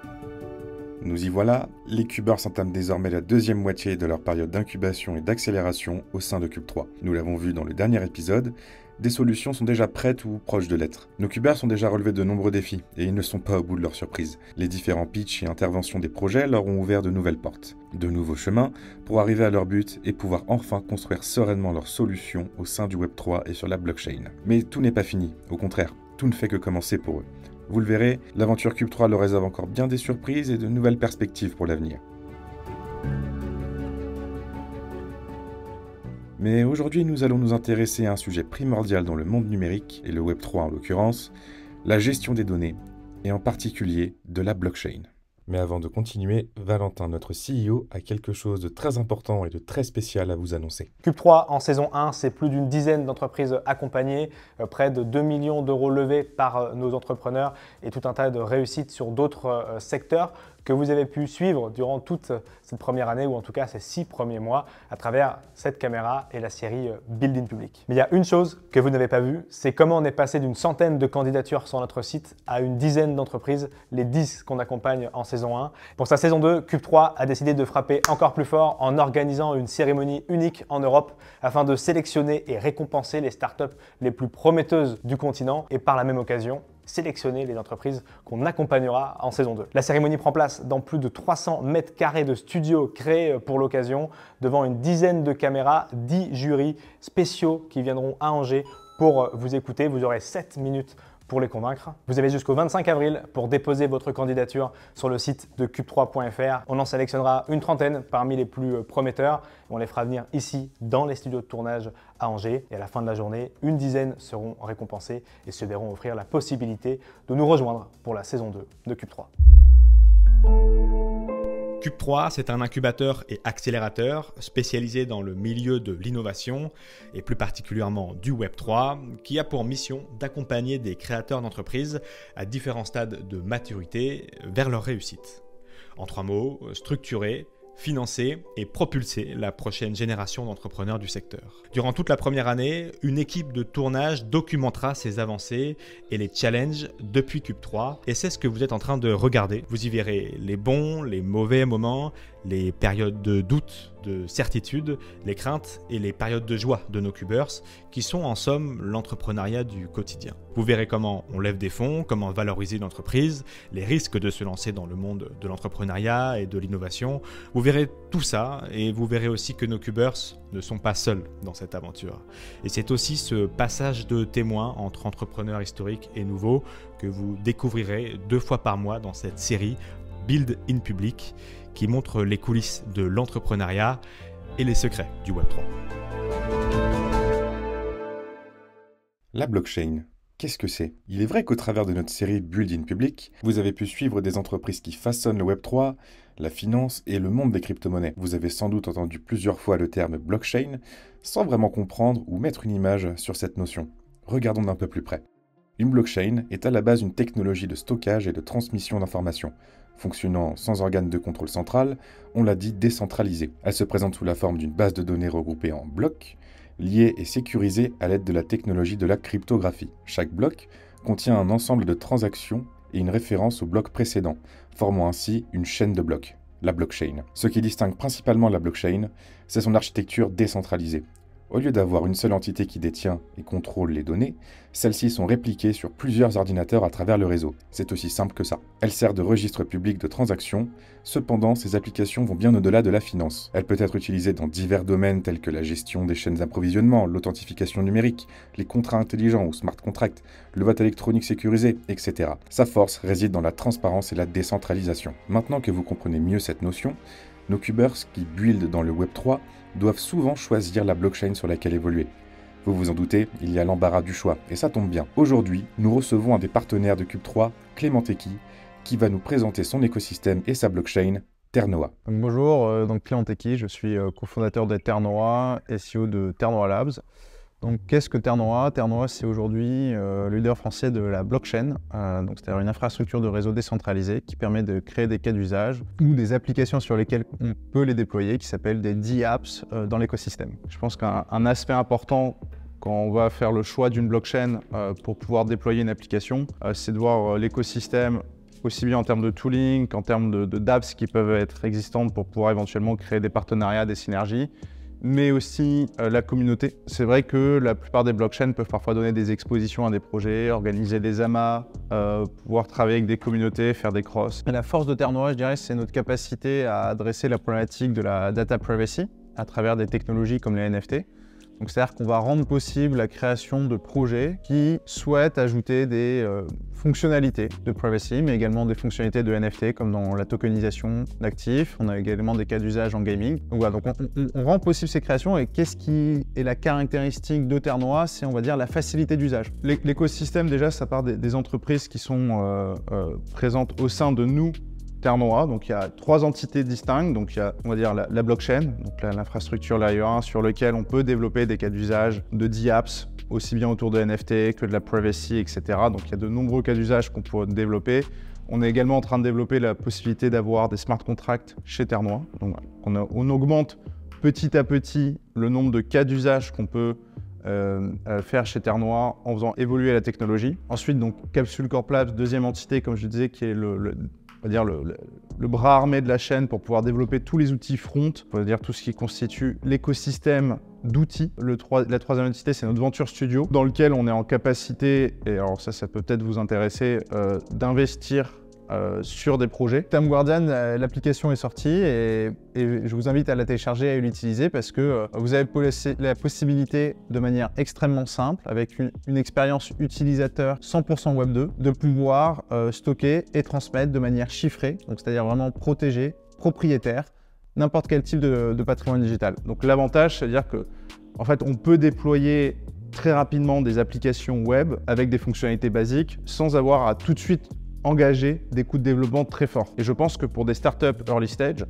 Nous y voilà, les Cubers entament désormais la deuxième moitié de leur période d'incubation et d'accélération au sein de Cube 3. Nous l'avons vu dans le dernier épisode, des solutions sont déjà prêtes ou proches de l'être. Nos Cubers ont déjà relevé de nombreux défis, et ils ne sont pas au bout de leur surprise. Les différents pitchs et interventions des projets leur ont ouvert de nouvelles portes, de nouveaux chemins, pour arriver à leur but et pouvoir enfin construire sereinement leurs solutions au sein du Web3 et sur la blockchain. Mais tout n'est pas fini, au contraire, tout ne fait que commencer pour eux. Vous le verrez, l'aventure Cube 3 leur réserve encore bien des surprises et de nouvelles perspectives pour l'avenir. Mais aujourd'hui, nous allons nous intéresser à un sujet primordial dans le monde numérique, et le Web3 en l'occurrence, la gestion des données, et en particulier de la blockchain. Mais avant de continuer, Valentin, notre CEO, a quelque chose de très important et de très spécial à vous annoncer. Cube 3 en saison 1, c'est plus d'une dizaine d'entreprises accompagnées, près de 2 millions d'euros levés par nos entrepreneurs et tout un tas de réussites sur d'autres secteurs que vous avez pu suivre durant toute cette première année, ou en tout cas ces 6 premiers mois, à travers cette caméra et la série Build in Public. Mais il y a une chose que vous n'avez pas vue, c'est comment on est passé d'une centaine de candidatures sur notre site à une dizaine d'entreprises, les 10 qu'on accompagne en saison 1. Pour sa saison 2, Cube 3 a décidé de frapper encore plus fort en organisant une cérémonie unique en Europe afin de sélectionner et récompenser les startups les plus prometteuses du continent et par la même occasion, sélectionner les entreprises qu'on accompagnera en saison 2. La cérémonie prend place dans plus de 300 mètres carrés de studios créés pour l'occasion, devant une dizaine de caméras, 10 jurys spéciaux qui viendront à Angers pour vous écouter. Vous aurez 7 minutes pour les convaincre. Vous avez jusqu'au 25 avril pour déposer votre candidature sur le site de cube3.fr. On en sélectionnera une trentaine parmi les plus prometteurs. On les fera venir ici dans les studios de tournage à Angers. Et à la fin de la journée, une dizaine seront récompensés et se verront offrir la possibilité de nous rejoindre pour la saison 2 de Cube 3. Cube 3, c'est un incubateur et accélérateur spécialisé dans le milieu de l'innovation et plus particulièrement du Web3 qui a pour mission d'accompagner des créateurs d'entreprises à différents stades de maturité vers leur réussite. En 3 mots, structurer, financer et propulser la prochaine génération d'entrepreneurs du secteur. Durant toute la première année, une équipe de tournage documentera ces avancées et les challenges depuis Cube 3 et c'est ce que vous êtes en train de regarder. Vous y verrez les bons, les mauvais moments, les périodes de doute, de certitude, les craintes et les périodes de joie de nos Cubers qui sont en somme l'entrepreneuriat du quotidien. Vous verrez comment on lève des fonds, comment valoriser l'entreprise, les risques de se lancer dans le monde de l'entrepreneuriat et de l'innovation. Vous verrez tout ça et vous verrez aussi que nos Cubers ne sont pas seuls dans cette aventure. Et c'est aussi ce passage de témoin entre entrepreneurs historiques et nouveaux que vous découvrirez 2 fois par mois dans cette série Build in Public qui montre les coulisses de l'entrepreneuriat et les secrets du Web3. La blockchain, qu'est-ce que c'est ? Il est vrai qu'au travers de notre série Build in Public, vous avez pu suivre des entreprises qui façonnent le Web3, la finance et le monde des crypto-monnaies. Vous avez sans doute entendu plusieurs fois le terme blockchain, sans vraiment comprendre ou mettre une image sur cette notion. Regardons d'un peu plus près. Une blockchain est à la base une technologie de stockage et de transmission d'informations. Fonctionnant sans organe de contrôle central, on l'a dit décentralisée. Elle se présente sous la forme d'une base de données regroupée en blocs, liés et sécurisés à l'aide de la technologie de la cryptographie. Chaque bloc contient un ensemble de transactions et une référence au bloc précédent, formant ainsi une chaîne de blocs, la blockchain. Ce qui distingue principalement la blockchain, c'est son architecture décentralisée. Au lieu d'avoir une seule entité qui détient et contrôle les données, celles-ci sont répliquées sur plusieurs ordinateurs à travers le réseau. C'est aussi simple que ça. Elle sert de registre public de transactions, cependant ces applications vont bien au-delà de la finance. Elle peut être utilisée dans divers domaines tels que la gestion des chaînes d'approvisionnement, l'authentification numérique, les contrats intelligents ou smart contracts, le vote électronique sécurisé, etc. Sa force réside dans la transparence et la décentralisation. Maintenant que vous comprenez mieux cette notion, nos Cubers qui buildent dans le Web3 doivent souvent choisir la blockchain sur laquelle évoluer. Vous vous en doutez, il y a l'embarras du choix, et ça tombe bien. Aujourd'hui, nous recevons un des partenaires de Cube 3, Clément Techie, qui va nous présenter son écosystème et sa blockchain, Ternoa. Bonjour, Clément Techie, je suis cofondateur de Ternoa, SEO de Ternoa Labs. Donc, qu'est-ce que Ternoa ? Ternoa, c'est aujourd'hui le leader français de la blockchain, c'est-à-dire une infrastructure de réseau décentralisée qui permet de créer des cas d'usage ou des applications sur lesquelles on peut les déployer, qui s'appellent des DApps dans l'écosystème. Je pense qu'un aspect important quand on va faire le choix d'une blockchain pour pouvoir déployer une application, c'est de voir l'écosystème aussi bien en termes de tooling qu'en termes d'apps qui peuvent être existantes pour pouvoir éventuellement créer des partenariats, des synergies, mais aussi la communauté. C'est vrai que la plupart des blockchains peuvent parfois donner des expositions à des projets, organiser des amas, pouvoir travailler avec des communautés, faire des crosses. Et la force de Terre-Noire, je dirais, c'est notre capacité à adresser la problématique de la data privacy à travers des technologies comme les NFT. Donc c'est-à-dire qu'on va rendre possible la création de projets qui souhaitent ajouter des fonctionnalités de privacy, mais également des fonctionnalités de NFT, comme dans la tokenisation d'actifs. On a également des cas d'usage en gaming. Donc voilà, donc on rend possible ces créations. Et qu'est-ce qui est la caractéristique de Terre-Noire? C'est, on va dire, la facilité d'usage. L'écosystème, déjà, ça part des entreprises qui sont présentes au sein de nous, Terre-Noire. Donc il y a 3 entités distinctes. Donc il y a, on va dire, la blockchain, donc l'infrastructure layer 1 sur lequel on peut développer des cas d'usage de 10 apps, aussi bien autour de NFT que de la privacy, etc. Donc il y a de nombreux cas d'usage qu'on peut développer. On est également en train de développer la possibilité d'avoir des smart contracts chez Terre-Noire. Donc on augmente petit à petit le nombre de cas d'usage qu'on peut faire chez Terre-Noire en faisant évoluer la technologie. Ensuite, donc Capsule Corp Labs, deuxième entité, comme je disais, qui est on va dire le bras armé de la chaîne pour pouvoir développer tous les outils front, on va dire tout ce qui constitue l'écosystème d'outils. La troisième entité, c'est notre Venture Studio, dans lequel on est en capacité, et alors ça peut peut-être vous intéresser, d'investir sur des projets. Tam Guardian, l'application est sortie et je vous invite à la télécharger et à l'utiliser parce que vous avez la possibilité de manière extrêmement simple, avec une expérience utilisateur 100% Web 2, de pouvoir stocker et transmettre de manière chiffrée, donc c'est-à-dire vraiment protégée, propriétaire, n'importe quel type de patrimoine digital. Donc l'avantage, c'est-à-dire que en fait, on peut déployer très rapidement des applications web avec des fonctionnalités basiques sans avoir à tout de suite engager des coûts de développement très forts. Et je pense que pour des startups early stage,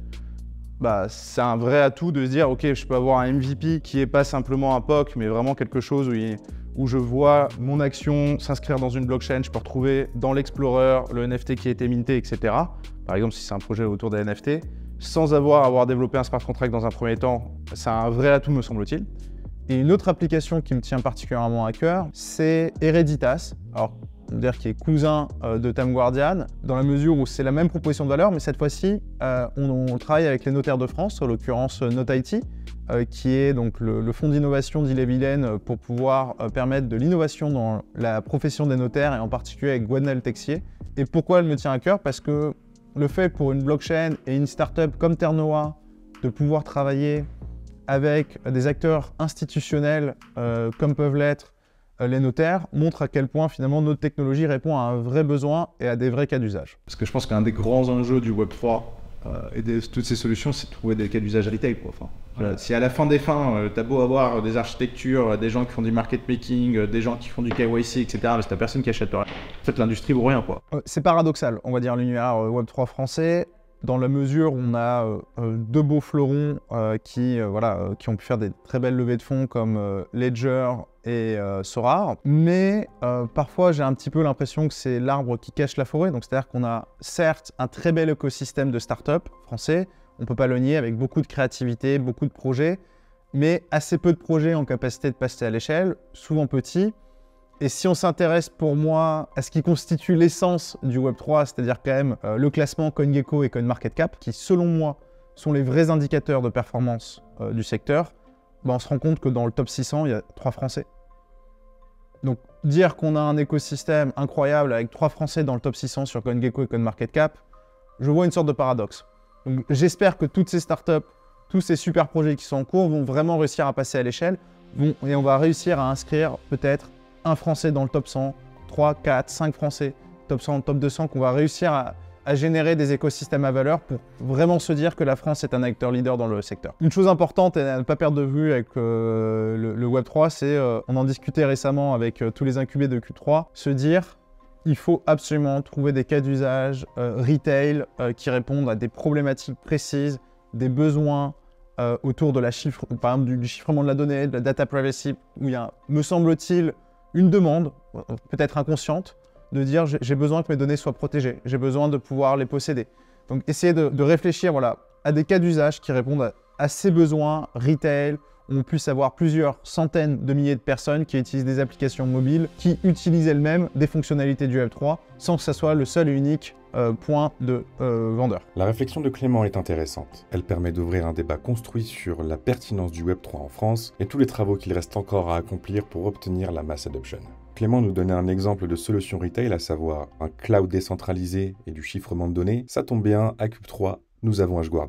c'est un vrai atout de se dire ok, je peux avoir un MVP qui n'est pas simplement un POC, mais vraiment quelque chose où je vois mon action s'inscrire dans une blockchain, je peux retrouver dans l'Explorer le NFT qui a été minté, etc. Par exemple, si c'est un projet autour des NFT, sans avoir développé un smart contract dans un premier temps, c'est un vrai atout, me semble-t-il. Et une autre application qui me tient particulièrement à cœur, c'est Hereditas. Alors, on va dire qui est cousin de Tam Guardian, dans la mesure où c'est la même proposition de valeur, mais cette fois-ci, on travaille avec les notaires de France, en l'occurrence NotIT, qui est donc le fonds d'innovation d'Ille-et-Vilaine pour pouvoir permettre de l'innovation dans la profession des notaires, et en particulier avec Gwenaël Texier. Et pourquoi elle me tient à cœur? Parce que le fait pour une blockchain et une startup comme Terre-Noire de pouvoir travailler avec des acteurs institutionnels comme peuvent l'être les notaires, montre à quel point finalement notre technologie répond à un vrai besoin et à des vrais cas d'usage. Parce que je pense qu'un des grands enjeux du Web3 et de toutes ces solutions, c'est de trouver des cas d'usage retail. Si à la fin des fins, tu as beau avoir des architectures, des gens qui font du market making, des gens qui font du KYC, etc., mais si t'as personne qui achète rien, en fait l'industrie vaut rien. C'est paradoxal, on va dire, l'univers Web3 français, dans la mesure où on a 2 beaux fleurons qui ont pu faire des très belles levées de fonds comme Ledger et Sorare. Mais parfois, j'ai un petit peu l'impression que c'est l'arbre qui cache la forêt. Donc, c'est-à-dire qu'on a certes un très bel écosystème de start-up français, on ne peut pas le nier, avec beaucoup de créativité, beaucoup de projets, mais assez peu de projets en capacité de passer à l'échelle, souvent petits. Et si on s'intéresse pour moi à ce qui constitue l'essence du Web3, c'est-à-dire quand même le classement CoinGecko et CoinMarketCap, qui selon moi sont les vrais indicateurs de performance du secteur, on se rend compte que dans le top 600, il y a 3 Français. Donc dire qu'on a un écosystème incroyable avec 3 Français dans le top 600 sur CoinGecko et CoinMarketCap, je vois une sorte de paradoxe. Donc j'espère que toutes ces startups, tous ces super projets qui sont en cours vont vraiment réussir à passer à l'échelle et on va réussir à inscrire peut-être un Français dans le top 100, 3, 4, 5 Français, top 100, top 200, qu'on va réussir à générer des écosystèmes à valeur pour vraiment se dire que la France est un acteur leader dans le secteur. Une chose importante à ne pas perdre de vue avec le Web3, c'est, on en discutait récemment avec tous les incubés de Q3, se dire il faut absolument trouver des cas d'usage retail qui répondent à des problématiques précises, des besoins autour de par exemple du chiffrement de la donnée, de la data privacy, où il y a, me semble-t-il, une demande, peut-être inconsciente, de dire j'ai besoin que mes données soient protégées, j'ai besoin de pouvoir les posséder. Donc essayer de réfléchir à des cas d'usage qui répondent à ces besoins retail, où on puisse avoir plusieurs centaines de milliers de personnes qui utilisent des applications mobiles, qui utilisent elles-mêmes des fonctionnalités du Web3, sans que ça soit le seul et unique points de vendeurs. La réflexion de Clément est intéressante. Elle permet d'ouvrir un débat construit sur la pertinence du Web3 en France et tous les travaux qu'il reste encore à accomplir pour obtenir la mass adoption. Clément nous donnait un exemple de solution retail, à savoir un cloud décentralisé et du chiffrement de données. Ça tombe bien, à Cube3, nous avons HashGuard.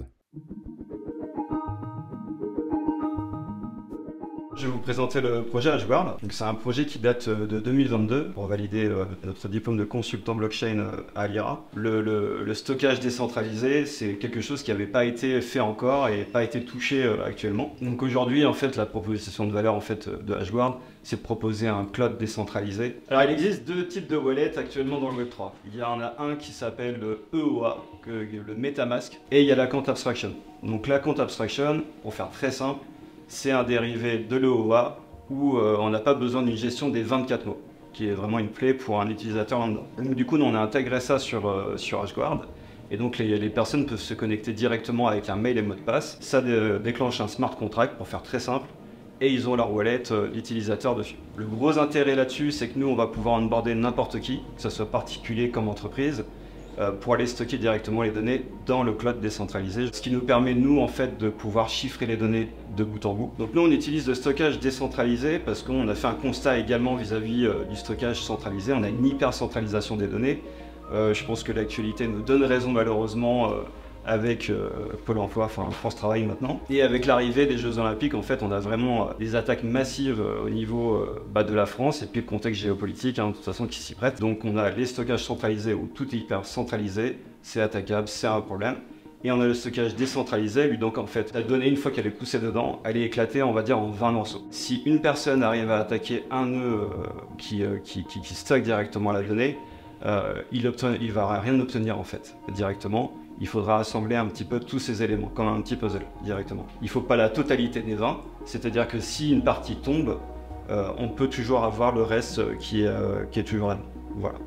Je vais vous présenter le projet HashGuard. C'est un projet qui date de 2022 pour valider notre diplôme de consultant blockchain à l'IRA. Le stockage décentralisé, c'est quelque chose qui n'avait pas été fait encore et pas été touché actuellement. Donc aujourd'hui, en fait, la proposition de valeur de HashGuard, c'est de proposer un cloud décentralisé. Alors il existe deux types de wallets actuellement dans le Web3. Il y en a un qui s'appelle le EOA, le MetaMask, et il y a la Account Abstraction. Donc la Account Abstraction, pour faire très simple, c'est un dérivé de l'EOA où on n'a pas besoin d'une gestion des 24 mots, qui est vraiment une clé pour un utilisateur lambda. Donc, du coup, nous, on a intégré ça sur HashGuard. Et donc, les personnes peuvent se connecter directement avec un mail et mot de passe. Ça déclenche un smart contract, pour faire très simple, et ils ont leur wallet d'utilisateur dessus. Le gros intérêt là-dessus, c'est que nous, on va pouvoir onboarder n'importe qui, que ce soit particulier comme entreprise, pour aller stocker directement les données dans le cloud décentralisé. Ce qui nous permet, nous, en fait, de pouvoir chiffrer les données de bout en bout. Donc nous, on utilise le stockage décentralisé parce qu'on a fait un constat également vis-à-vis du stockage centralisé. On a une hyper centralisation des données. Je pense que l'actualité nous donne raison, malheureusement, avec Pôle emploi, enfin France Travail maintenant. Et avec l'arrivée des Jeux Olympiques, en fait, on a vraiment des attaques massives au niveau de la France et puis le contexte géopolitique, de toute façon, qui s'y prête. Donc on a les stockages centralisés où tout est hyper centralisé, c'est attaquable, c'est un problème. Et on a le stockage décentralisé, lui, donc en fait, la donnée, une fois qu'elle est poussée dedans, elle est éclatée, on va dire, en 20 morceaux. Si une personne arrive à attaquer un nœud qui stocke directement la donnée, il va rien obtenir, en fait, directement. Il faudra assembler un petit peu tous ces éléments, comme un petit puzzle, directement. Il ne faut pas la totalité des 20, c'est-à-dire que si une partie tombe, on peut toujours avoir le reste qui est toujours là. Voilà.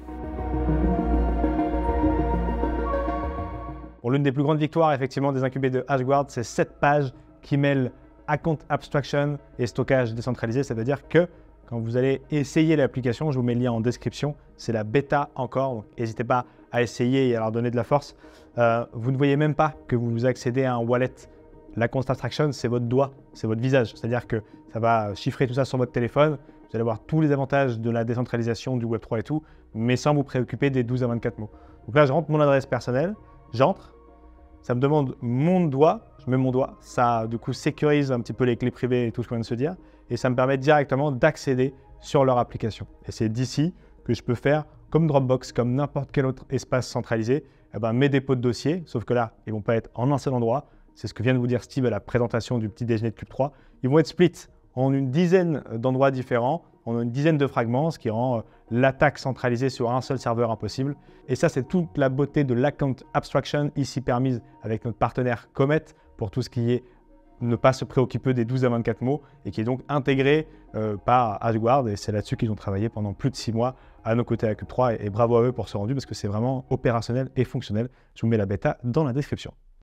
Bon, l'une des plus grandes victoires effectivement des incubés de HashGuard, c'est cette page qui mêle Account Abstraction et stockage décentralisé. Ça veut dire que quand vous allez essayer l'application, je vous mets le lien en description, c'est la bêta encore, donc n'hésitez pas à essayer et à leur donner de la force. Vous ne voyez même pas que vous accédez à un wallet. L'Account Abstraction, c'est votre doigt, c'est votre visage. C'est-à-dire que ça va chiffrer tout ça sur votre téléphone. Vous allez avoir tous les avantages de la décentralisation du Web3 et tout, mais sans vous préoccuper des 12 à 24 mots. Donc là, je rentre mon adresse personnelle, j'entre, ça me demande mon doigt, je mets mon doigt, ça du coup sécurise un petit peu les clés privées et tout ce qu'on vient de se dire, et ça me permet directement d'accéder sur leur application. Et c'est d'ici que je peux faire, comme Dropbox, comme n'importe quel autre espace centralisé, mes dépôts de dossiers, sauf que là, ils ne vont pas être en un seul endroit. C'est ce que vient de vous dire Steve à la présentation du petit déjeuner de Cube3. Ils vont être split en une dizaine d'endroits différents, en une dizaine de fragments, ce qui rend l'attaque centralisée sur un seul serveur impossible. Et ça, c'est toute la beauté de l'Account Abstraction, ici permise avec notre partenaire Comet, pour tout ce qui est ne pas se préoccuper des 12 à 24 mots, et qui est donc intégré par HashGuard. Et c'est là-dessus qu'ils ont travaillé pendant plus de 6 mois à nos côtés à Cube3. Et bravo à eux pour ce rendu, parce que c'est vraiment opérationnel et fonctionnel. Je vous mets la bêta dans la description.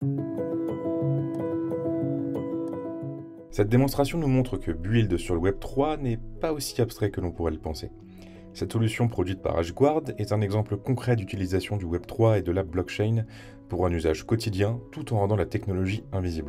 Cette démonstration nous montre que Build sur le Web3 n'est pas aussi abstrait que l'on pourrait le penser. Cette solution produite par HashGuard est un exemple concret d'utilisation du Web3 et de la blockchain pour un usage quotidien tout en rendant la technologie invisible.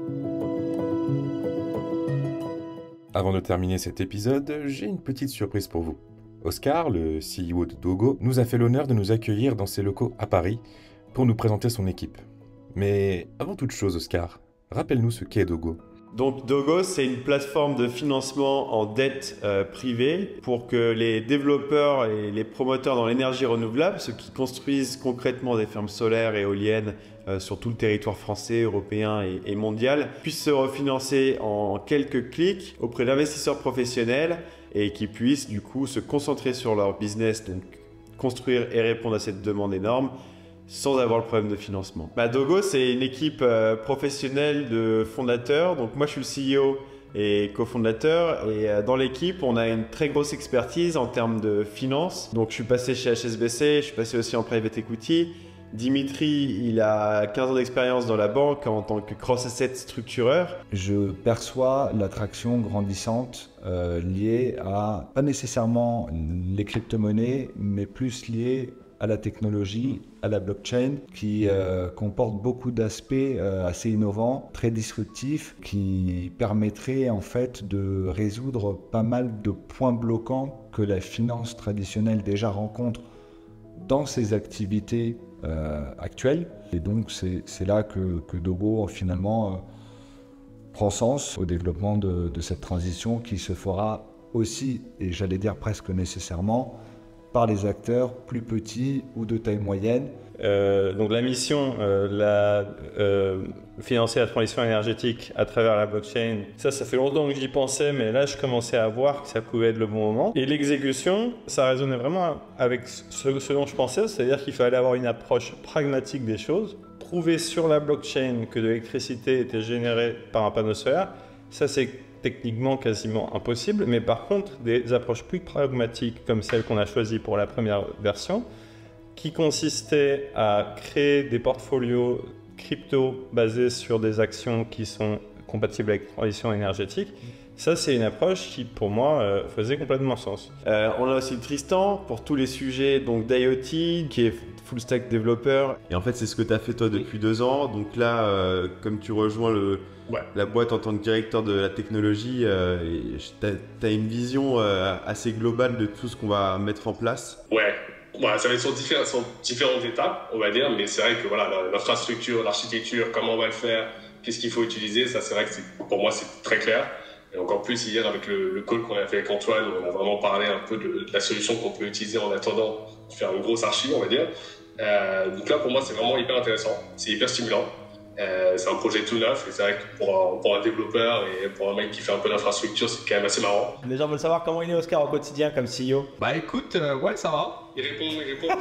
Avant de terminer cet épisode, j'ai une petite surprise pour vous. Oscar, le CEO de Dogo, nous a fait l'honneur de nous accueillir dans ses locaux à Paris pour nous présenter son équipe. Mais avant toute chose, Oscar, rappelle-nous ce qu'est Dogo. Donc Dogo, c'est une plateforme de financement en dette privée pour que les développeurs et les promoteurs dans l'énergie renouvelable, ceux qui construisent concrètement des fermes solaires et éoliennes sur tout le territoire français, européen et mondial, puissent se refinancer en quelques clics auprès d'investisseurs professionnels et qui puissent du coup se concentrer sur leur business, donc construire et répondre à cette demande énorme, sans avoir le problème de financement. Dogo, c'est une équipe professionnelle de fondateurs. Donc moi, je suis le CEO et cofondateur. Et dans l'équipe, on a une très grosse expertise en termes de finance. Donc je suis passé chez HSBC, je suis passé aussi en private equity. Dimitri, il a 15 ans d'expérience dans la banque en tant que cross-asset structureur. Je perçois l'attraction grandissante liée à, pas nécessairement les crypto-monnaies, mais plus liée à la technologie, à la blockchain, qui comporte beaucoup d'aspects assez innovants, très disruptifs, qui permettraient en fait de résoudre pas mal de points bloquants que la finance traditionnelle déjà rencontre dans ses activités actuelles. Et donc c'est là que Dogo finalement prend sens au développement de cette transition qui se fera aussi, et j'allais dire presque nécessairement, par les acteurs plus petits ou de taille moyenne. Donc la mission, financer la transition énergétique à travers la blockchain, ça fait longtemps que j'y pensais, mais là je commençais à voir que ça pouvait être le bon moment. Et l'exécution, ça résonnait vraiment avec ce dont je pensais, c'est-à-dire qu'il fallait avoir une approche pragmatique des choses, prouver sur la blockchain que de l'électricité était générée par un panneau solaire. Ça c'est techniquement quasiment impossible, mais par contre des approches plus pragmatiques comme celle qu'on a choisie pour la première version, qui consistait à créer des portfolios crypto basés sur des actions qui sont compatibles avec la transition énergétique. Ça, c'est une approche qui, pour moi, faisait complètement sens. On a aussi Tristan pour tous les sujets d'IoT, qui est full stack développeur. Et en fait, c'est ce que tu as fait toi depuis 2 ans. Donc là, comme tu rejoins la boîte en tant que directeur de la technologie, tu as une vision assez globale de tout ce qu'on va mettre en place. Ouais. Voilà, ça va être sur différentes étapes, on va dire, mais c'est vrai que voilà, l'infrastructure, l'architecture, comment on va le faire, qu'est-ce qu'il faut utiliser, ça c'est vrai que pour moi c'est très clair. Et encore plus hier avec le call qu'on a fait avec Antoine, on a vraiment parlé un peu de la solution qu'on peut utiliser en attendant de faire une grosse archive, on va dire. Donc là pour moi c'est vraiment hyper intéressant, c'est hyper stimulant. C'est un projet tout neuf et c'est vrai que pour un développeur et pour un mec qui fait un peu d'infrastructure, c'est quand même assez marrant. Les gens veulent savoir comment il est Oscar au quotidien comme CEO. Bah écoute, ouais ça va. Il répond.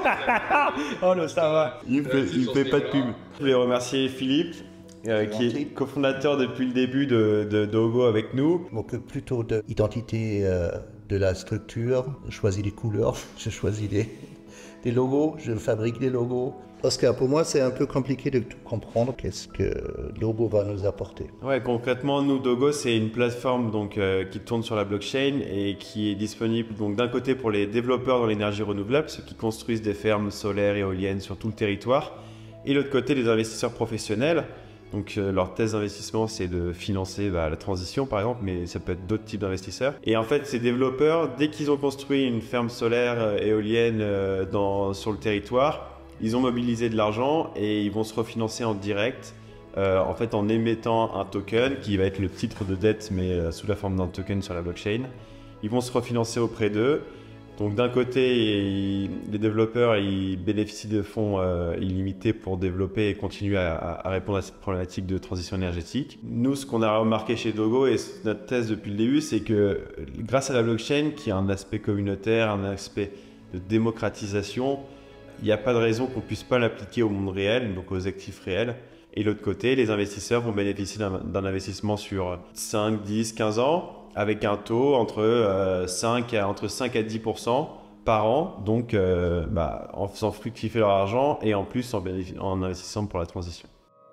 Oh le ça va. Il fait pas de pub. Je voulais remercier Philippe, qui est cofondateur depuis le début de Dogo avec nous. Je m'occupe plutôt de l'identité de la structure, je choisis les couleurs, je choisis des logos, je fabrique des logos. Oscar, pour moi, c'est un peu compliqué de comprendre qu'est-ce que Dogo va nous apporter. Ouais, concrètement, nous, Dogo, c'est une plateforme qui tourne sur la blockchain et qui est disponible d'un côté pour les développeurs dans l'énergie renouvelable, ceux qui construisent des fermes solaires et éoliennes sur tout le territoire, et de l'autre côté, les investisseurs professionnels. Donc leur thèse d'investissement, c'est de financer la transition, par exemple, mais ça peut être d'autres types d'investisseurs. Et en fait, ces développeurs, dès qu'ils ont construit une ferme solaire éolienne sur le territoire, ils ont mobilisé de l'argent et ils vont se refinancer en direct, en fait en émettant un token qui va être le titre de dette, mais sous la forme d'un token sur la blockchain. Ils vont se refinancer auprès d'eux. Donc d'un côté, les développeurs ils bénéficient de fonds illimités pour développer et continuer à répondre à cette problématique de transition énergétique. Nous, ce qu'on a remarqué chez Dogo et notre thèse depuis le début, c'est que grâce à la blockchain, qui a un aspect communautaire, un aspect de démocratisation, il n'y a pas de raison qu'on ne puisse pas l'appliquer au monde réel, donc aux actifs réels. Et de l'autre côté, les investisseurs vont bénéficier d'un investissement sur 5, 10, 15 ans, avec un taux entre 5 à 10% par an, donc en faisant fructifier leur argent et en plus en investissant pour la transition.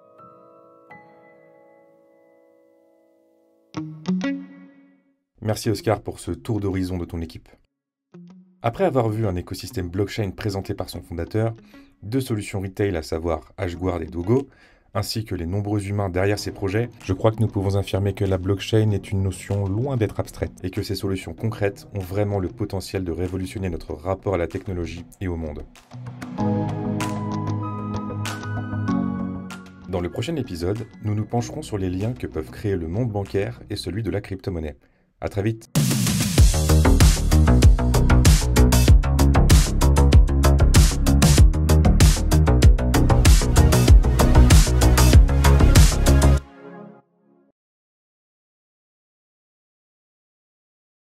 Merci Oscar pour ce tour d'horizon de ton équipe. Après avoir vu un écosystème blockchain présenté par son fondateur, 2 solutions retail à savoir Hashguard et Dogo, ainsi que les nombreux humains derrière ces projets, je crois que nous pouvons affirmer que la blockchain est une notion loin d'être abstraite et que ces solutions concrètes ont vraiment le potentiel de révolutionner notre rapport à la technologie et au monde. Dans le prochain épisode, nous nous pencherons sur les liens que peuvent créer le monde bancaire et celui de la crypto-monnaie. À très vite.